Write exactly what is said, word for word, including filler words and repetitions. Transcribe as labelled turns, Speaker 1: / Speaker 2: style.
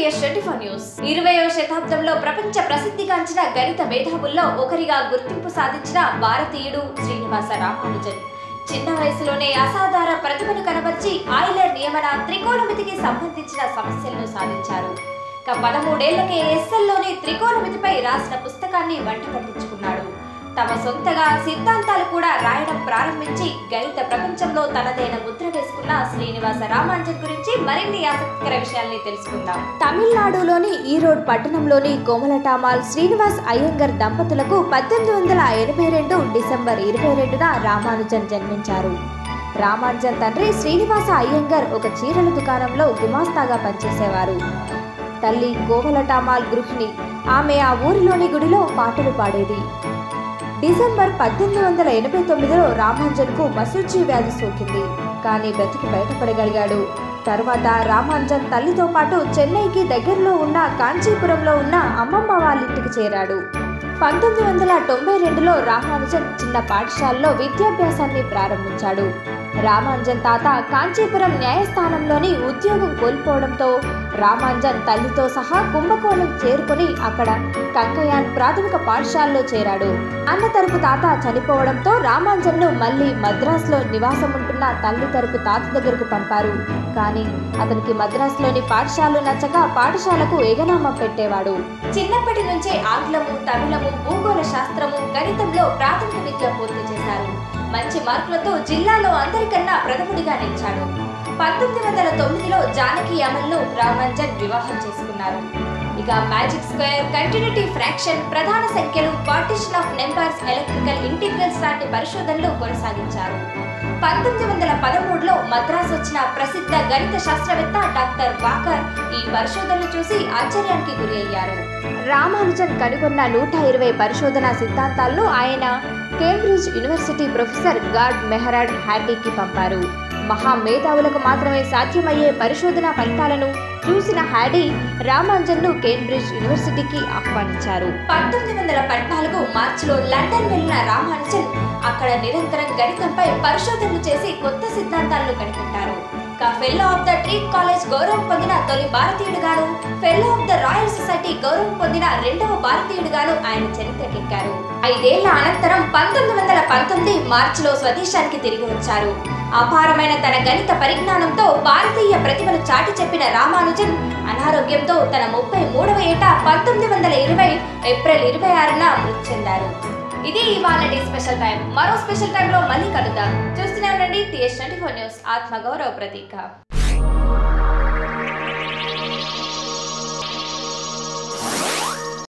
Speaker 1: TS twenty four news. ఇరవైవ శతాబ్దంలో ప్రపంచ ప్రసిద్ధిగాంచిన గణిత మేధావుల్లో ఒకరిగా గుర్తింపు సాధించిన భారతీయుడు శ్రీనివాస రామానుజన్. చిన్న వయసులోనే అసాధారణ ప్రతిభను కనబర్చి ఆయిలర్ నియమన త్రికోణమితికి సంబంధించిన సమస్యలను సాధించారు. పదమూడేళ్లకే ఎస్ఎల్లోని త్రికోణమితిపై రాసిన పుస్తకాన్ని వంట పట్టించుకున్నాడు. తమ సొంతగా సిద్ధాంతాలు కూడా రాయడం ప్రారంభించి గణిత ప్రపంచంలో తనదైన ముద్ర వేసుకున్న శ్రీనివాస రామానుజన్ గురించి మరిన్ని ఆసక్తికర విషయాల్ని తెలుసుకుందాం. తమిళనాడులోని ఈరోడ్ పట్టణంలోని కోమలటామాల్ శ్రీనివాస్ అయ్యంగర్ దంపతులకు పద్దెనిమిది వందల ఎనభై రెండు డిసెంబర్ ఇరవై రెండున రామానుజన్ జన్మించారు. రామానుజన్ తండ్రి శ్రీనివాస అయ్యంగర్ ఒక చీరల దుకాణంలో గుమాస్తాగా పనిచేసేవారు. తల్లి కోమలటామాల్ గృహిణి. ఆమె ఆ ఊరిలోని గుడిలో పాటలు పాడేది. డిసెంబర్ పద్దెనిమిది వందల ఎనభై తొమ్మిదిలో రామానుజన్కు మసూచి వ్యాధి సోకింది. కానీ బ్రతికి బయటపడగలిగాడు. తర్వాత రామానుజన్ తల్లితో పాటు చెన్నైకి దగ్గరలో ఉన్న కాంచీపురంలో ఉన్న అమ్మమ్మ వాళ్ళింటికి చేరాడు. పంతొమ్మిది వందల తొంభై రెండులో రామానుజన్ చిన్న పాఠశాలలో విద్యాభ్యాసాన్ని ప్రారంభించాడు. రామానుజన్ తాత కాంచీపురం న్యాయస్థానంలోని ఉద్యోగం కోల్పోవడంతో రామానుజన్ తల్లితో సహా కుంభకోణం చేరుకొని అక్కడ కంకయాన్ ప్రాథమిక పాఠశాలలో చేరాడు. అన్న తరపు తాత చనిపోవడంతో రామానుజన్ను మళ్లీ మద్రాసులో నివాసం ఉంటున్న తల్లి తరపు తాత దగ్గరకు పంపారు. కానీ అతనికి మద్రాసులోని పాఠశాలలు నచ్చక పాఠశాలకు ఎగనామం పెట్టేవాడు. చిన్నప్పటి నుంచే ఆంగ్లము, తమిళము, భూగోళ శాస్త్రము, గణితంలో ప్రాథమిక విద్య పూర్తి చేశారు. మంచి మార్కులతో జిల్లాలో అందరికన్నా ప్రథముడిగా నిలిచాడు. పంతొమ్మిది వందల తొమ్మిదిలో జానకి అమల్ను రామానుజన్ వివాహం చేసుకున్నారు. ఇక మ్యాజిక్ స్క్వేర్, కంటిన్యూటీ ఫ్రాక్షన్, ప్రధాన సంఖ్యలు, partition of numbers, electrical integrals లాంటి పరిశోధనలు కొనసాగించారు. పంతొమ్మిది వందల పదమూడులో మద్రాసు వచ్చిన ప్రసిద్ధ గణిత శాస్త్రవేత్త డాక్టర్ వాకర్ ఈ పరిశోధనలు చూసి ఆశ్చర్యానికి గురి అయ్యారు. రామానుజన్ కనుగొన్న నూట ఇరవై పరిశోధనా సిద్ధాంతాలను ఆయన కేంబ్రిడ్జ్ యూనివర్సిటీ ప్రొఫెసర్ గార్డ్ మెహరాడ్ హ్యాటీకి పంపారు. మహా మేధావులకు మాత్రమే సాధ్యమయ్యే పరిశోధనా ఫలితాలను చూసిన హ్యాడీ రామానుజన్ను కేంబ్రిడ్జ్ యూనివర్సిటీకి ఆహ్వానించారు. పంతొమ్మిది వందల పద్నాలుగు మార్చిలో లండన్ వెళ్లిన రామానుజన్ అక్కడ నిరంతరం గణితంపై పరిశోధనలు చేసి కొత్త సిద్ధాంతాలను కనిపెట్టారు. Fellow of the treat college గౌరవం పొందిన తొలి భారతీయుడుగాను, fellow of the royal society గౌరవం పొందిన రెండవ భారతీయుడుగాను ఆయన చరిత్రకెక్కారు. ఐదేళ్ల అనంతరం పంతొమ్మిది వందల పంతొమ్మిది మార్చిలో స్వదేశానికి తిరిగి వచ్చారు. అపారమైన తన గణిత పరిజ్ఞానంతో భారతీయ ప్రతిభను చాటి చెప్పిన రామానుజన్ అనారోగ్యంతో తన ముప్పై మూడవ ఏట పంతొమ్మిది వందల ఇరవై ఏప్రిల్ ఇరవై ఆరున మృతి చెందారు. ఇది ఇవాళటి స్పెషల్ టైం. మరో స్పెషల్ టైంలో మళ్ళీ కలుద్దాం. చూస్తూనే ఉండండి టీఎస్ ట్వంటీ ఫోర్ న్యూస్, ఆత్మగౌరవ ప్రతీక.